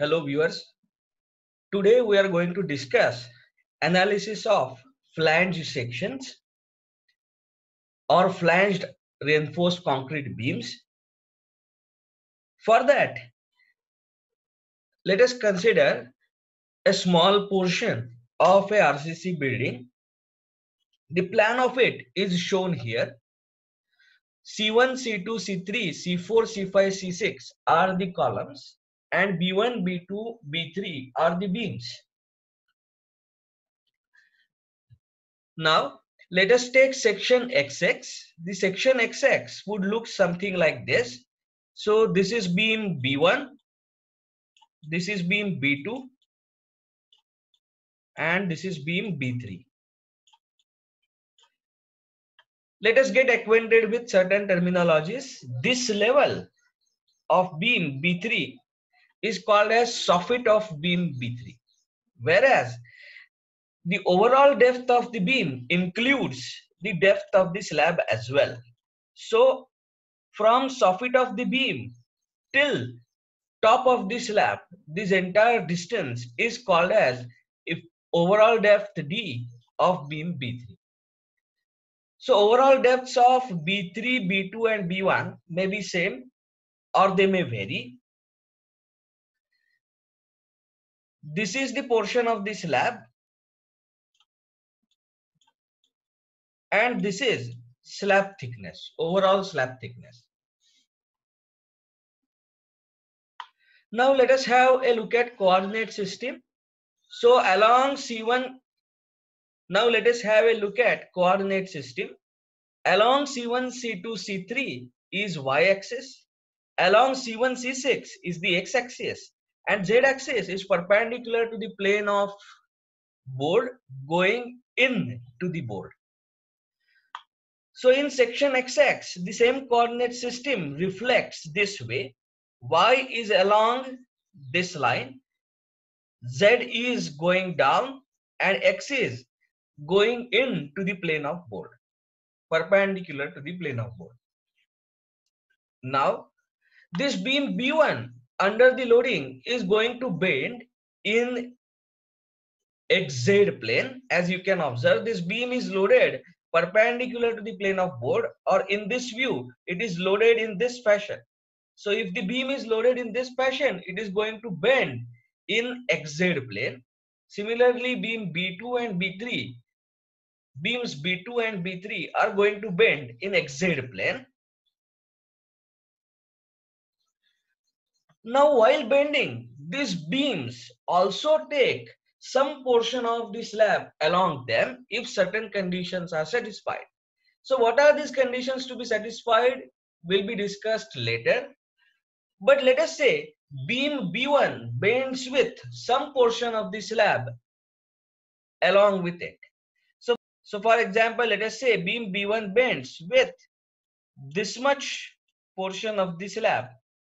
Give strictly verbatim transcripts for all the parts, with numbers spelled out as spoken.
Hello viewers. Today we are going to discuss analysis of flange sections or flanged reinforced concrete beams. For that, let us consider a small portion of a R C C building. The plan of it is shown here. C one, C two, C three, C four, C five, C six are the columns and B one, B two, B three are the beams. Now, let us take section X X. The section X X would look something like this. So, this is beam B one, this is beam B two, and this is beam B three. Let us get acquainted with certain terminologies. This level of beam B three is called as soffit of beam B three, whereas the overall depth of the beam includes the depth of the slab as well. So, from soffit of the beam till top of the slab, this entire distance is called as if overall depth D of beam B three. So overall depths of B three, B two and B one may be same or they may vary. This is the portion of the slab and this is slab thickness, overall slab thickness. Now let us have a look at coordinate system. So along C one, now let us have a look at coordinate system. Along C one, C two, C three is y-axis. Along C one, C six is the x-axis. And z-axis is perpendicular to the plane of board going in to the board. So in section X X, the same coordinate system reflects this way. Y is along this line, Z is going down, and X is going in to the plane of board, perpendicular to the plane of board. Now, this beam B one under the loading is going to bend in X Z plane. As you can observe, this beam is loaded perpendicular to the plane of board, or in this view, it is loaded in this fashion. So if the beam is loaded in this fashion, it is going to bend in X Z plane. Similarly, beam B two and B three, beams B two and B three are going to bend in X Z plane. Now, while bending, these beams also take some portion of the slab along them if certain conditions are satisfied. So what are these conditions to be satisfied will be discussed later. But let us say beam B one bends with some portion of the slab along with it. So, so for example, let us say beam B one bends with this much portion of the slab.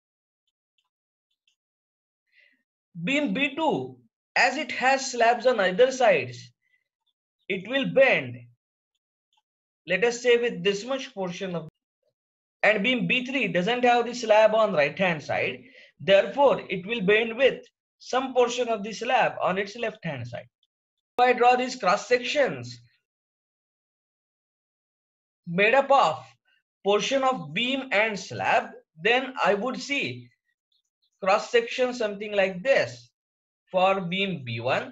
Beam B two, as it has slabs on either sides, it will bend, let us say, with this much portion of, and beam B three doesn't have the slab on right hand side, therefore it will bend with some portion of the slab on its left hand side. If I draw these cross sections made up of portion of beam and slab, then I would see cross section something like this. For beam B one,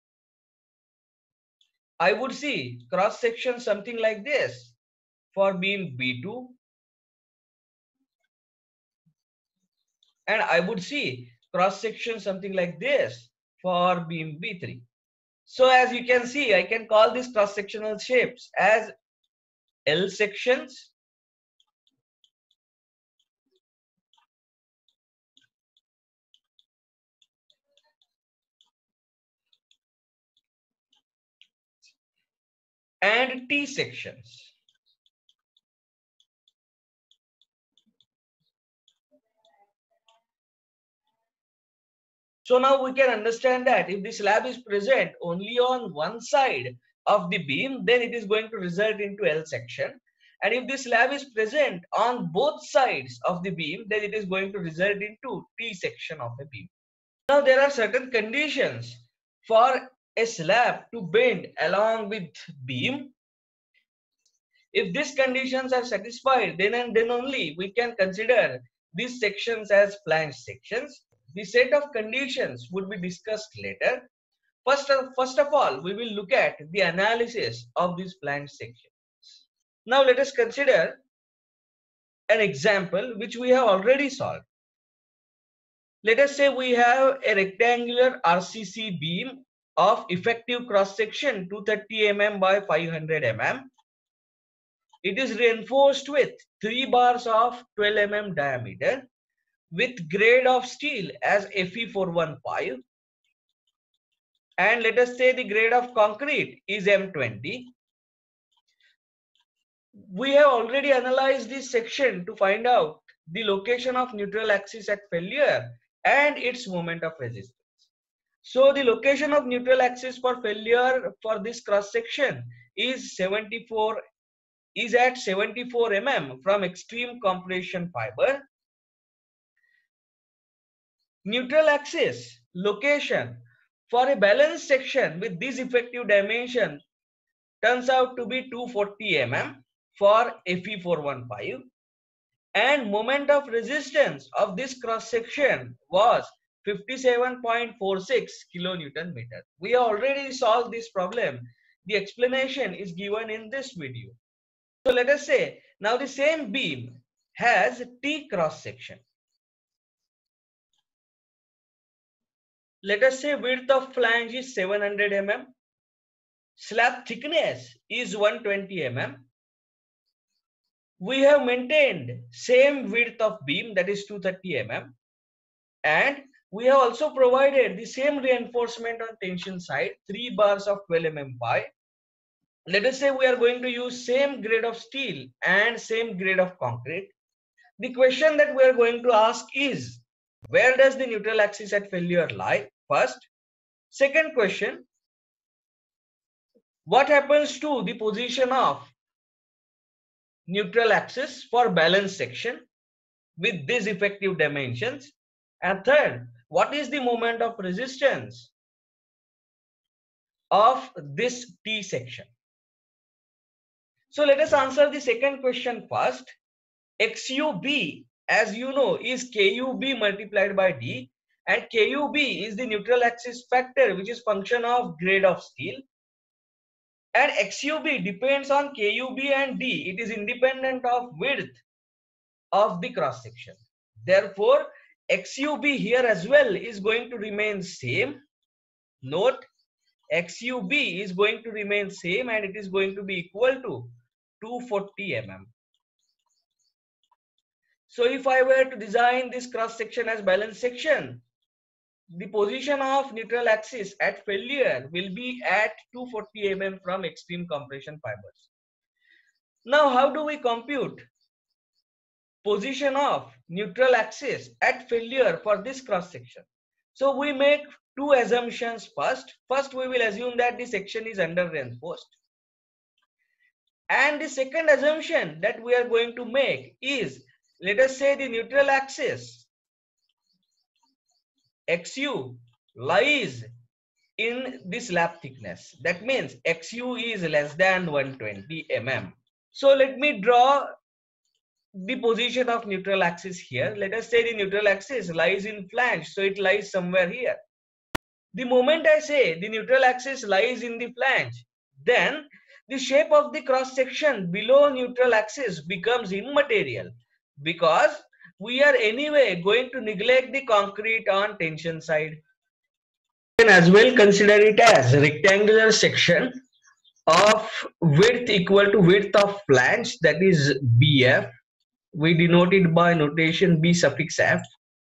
I would see cross section something like this for beam B two, and I would see cross section something like this for beam B three. So as you can see, I can call these cross sectional shapes as L sections, and T sections. So now we can understand that if the slab is present only on one side of the beam, then it is going to result into L section. And if the slab is present on both sides of the beam, then it is going to result into T section of a beam. Now there are certain conditions for a slab to bend along with beam. If these conditions are satisfied, then and then only we can consider these sections as flange sections. The set of conditions would be discussed later. First of, first of all, we will look at the analysis of these flange sections. Now let us consider an example which we have already solved. Let us say we have a rectangular R C C beam of effective cross section two hundred thirty millimeters by five hundred millimeters. It is reinforced with three bars of twelve millimeters diameter with grade of steel as F E four fifteen, and let us say the grade of concrete is M twenty. We have already analyzed this section to find out the location of neutral axis at failure and its moment of resistance. So the location of neutral axis for failure for this cross section is seventy-four is at seventy-four millimeters from extreme compression fiber. Neutral axis location for a balanced section with this effective dimension turns out to be two hundred forty millimeters for F E four fifteen, and moment of resistance of this cross section was fifty-seven point four six kilonewton meter. We have already solved this problem. The explanation is given in this video. So let us say now the same beam has T cross section. Let us say width of flange is seven hundred millimeters. Slab thickness is one hundred twenty millimeters. We have maintained same width of beam, that is two hundred thirty millimeters, and we have also provided the same reinforcement on tension side, three bars of twelve millimeters by. Let us say we are going to use same grade of steel and same grade of concrete. The question that we are going to ask is, where does the neutral axis at failure lie? First. Second question, what happens to the position of neutral axis for balanced section with these effective dimensions? And third, what is the moment of resistance of this T section? So let us answer the second question first. X U B, as you know, is K U B multiplied by D, and K U B is the neutral axis factor, which is function of grade of steel. And X U B depends on K U B and D. It is independent of width of the cross section. Therefore, X U B here as well is going to remain same. Note, X U B is going to remain same, and it is going to be equal to two hundred forty millimeters. So if I were to design this cross section as balanced section, the position of neutral axis at failure will be at two hundred forty millimeters from extreme compression fibers. Now, how do we compute position of neutral axis at failure for this cross section? So we make two assumptions first. First, we will assume that the section is under reinforced. And the second assumption that we are going to make is, let us say the neutral axis X U lies in this slab thickness. That means X U is less than one hundred twenty millimeters. So let me draw the position of neutral axis here. Let us say the neutral axis lies in flange, so it lies somewhere here. The moment I say the neutral axis lies in the flange, then the shape of the cross section below neutral axis becomes immaterial, because we are anyway going to neglect the concrete on tension side. You can as well consider it as a rectangular section of width equal to width of flange, that is B F. We denote it by notation B suffix F.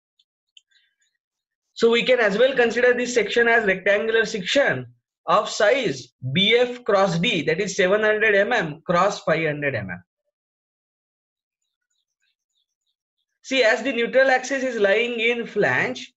So we can as well consider this section as rectangular section of size B F cross D, that is seven hundred millimeters cross five hundred millimeters. See, as the neutral axis is lying in flange,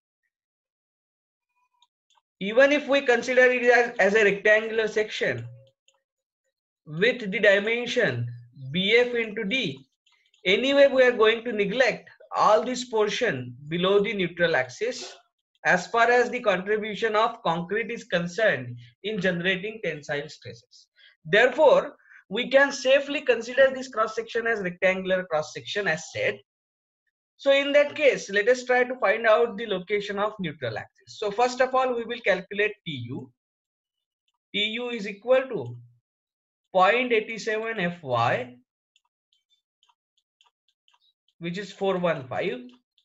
even if we consider it as, as a rectangular section with the dimension B F into D, anyway we are going to neglect all this portion below the neutral axis. as far as the contribution of concrete is concerned in generating tensile stresses. Therefore, we can safely consider this cross section as rectangular cross section as said. So in that case, let us try to find out the location of neutral axis. So first of all, we will calculate T U. T U is equal to zero point eight seven F Y, which is four hundred fifteen,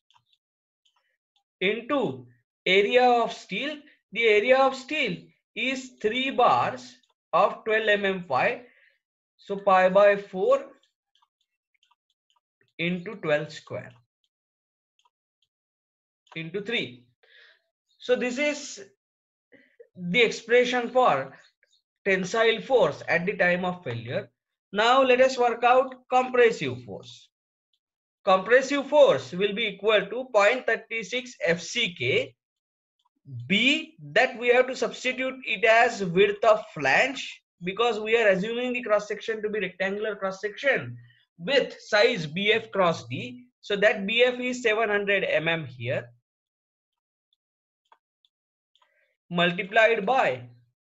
into area of steel. The area of steel is three bars of twelve millimeter phi. So pi by four into twelve square into three. So this is the expression for tensile force at the time of failure. Now let us work out compressive force. Compressive force will be equal to zero point three six F C K. B, that we have to substitute it as width of flange, because we are assuming the cross section to be rectangular cross section with size B F cross D. So that B F is seven hundred millimeters here, multiplied by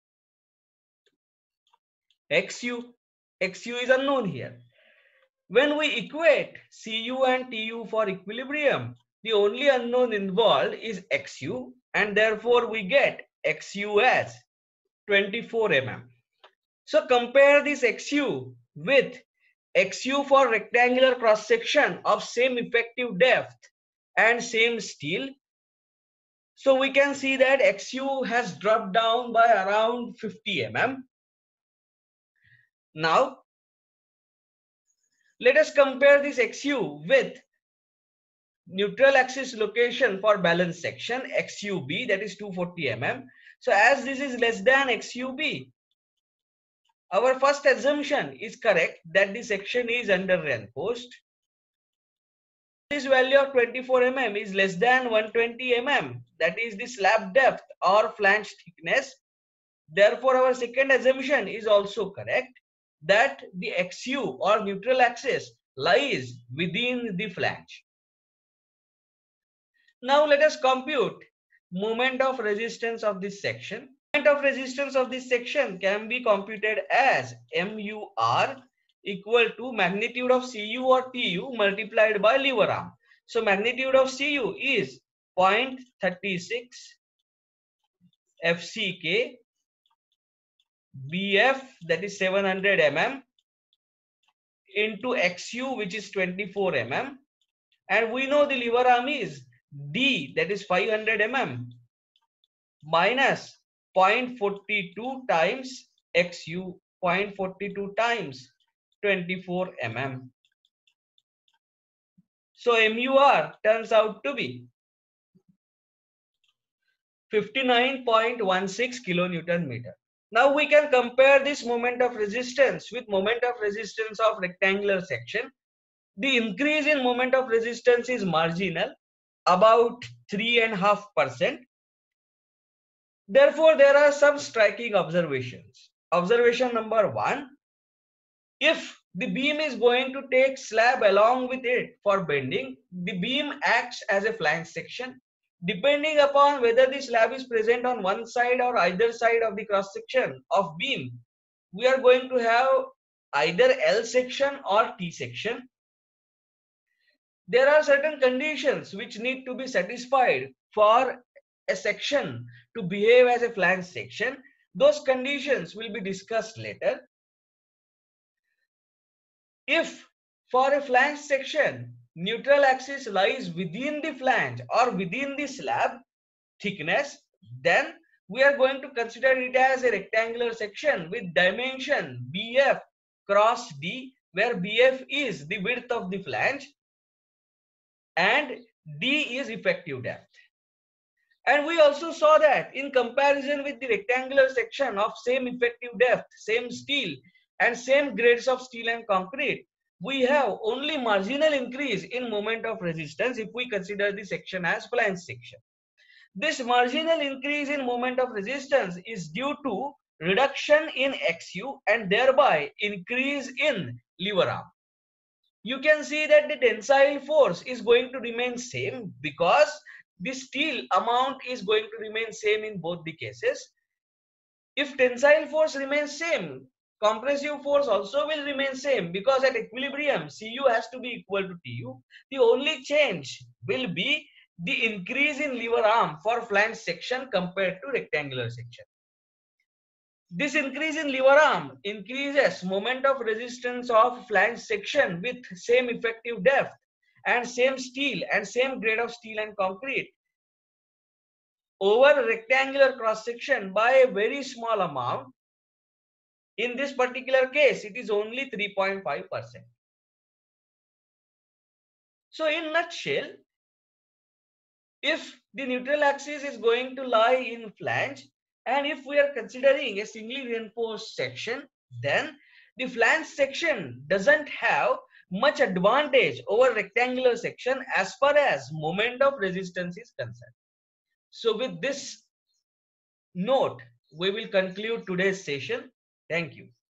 X U. X U is unknown here. When we equate C U and T U for equilibrium, the only unknown involved is X U, and therefore we get X U as twenty-four millimeters. So compare this X U with X U for rectangular cross section of same effective depth and same steel. So we can see that X U has dropped down by around fifty millimeters. Now let us compare this X U with neutral axis location for balance section X U B, that is two hundred forty millimeters. So as this is less than X U B, our first assumption is correct that the section is under reinforced. This value of twenty-four millimeters is less than one hundred twenty millimeters, that is the slab depth or flange thickness. Therefore, our second assumption is also correct, that the X U or neutral axis lies within the flange. Now let us compute moment of resistance of this section. Moment of resistance of this section can be computed as M U R equal to magnitude of C U or T U multiplied by lever arm. So magnitude of C U is zero point three six F C K, B F, that is seven hundred millimeters, into X U, which is twenty-four millimeters, and we know the lever arm is D, that is five hundred millimeters, minus zero point four two times X U, zero point four two times twenty-four millimeters. So M U R turns out to be fifty-nine point one six kilonewton meter. Now we can compare this moment of resistance with moment of resistance of rectangular section. The increase in moment of resistance is marginal, about three and a half percent. Therefore, there are some striking observations. Observation number one: if the beam is going to take slab along with it for bending, the beam acts as a flange section. Depending upon whether the slab is present on one side or either side of the cross section of beam, we are going to have either L section or T section. There are certain conditions which need to be satisfied for a section to behave as a flange section. Those conditions will be discussed later. If for a flange section, neutral axis lies within the flange or within the slab thickness, then we are going to consider it as a rectangular section with dimension B F cross D, where B F is the width of the flange and D is effective depth. And we also saw that in comparison with the rectangular section of same effective depth, same steel and same grades of steel and concrete, we have only marginal increase in moment of resistance if we consider the section as flange section. This marginal increase in moment of resistance is due to reduction in X U and thereby increase in lever arm. You can see that the tensile force is going to remain same because the steel amount is going to remain same in both the cases. If tensile force remains same, compressive force also will remain same, because at equilibrium Cu has to be equal to Tu. The only change will be the increase in lever arm for flange section compared to rectangular section. This increase in lever arm increases moment of resistance of flange section with same effective depth and same steel and same grade of steel and concrete over rectangular cross section by a very small amount. In this particular case, it is only three point five percent. So in nutshell, if the neutral axis is going to lie in flange, and if we are considering a singly reinforced section, then the flange section doesn't have much advantage over rectangular section as far as moment of resistance is concerned. So with this note, we will conclude today's session. Thank you.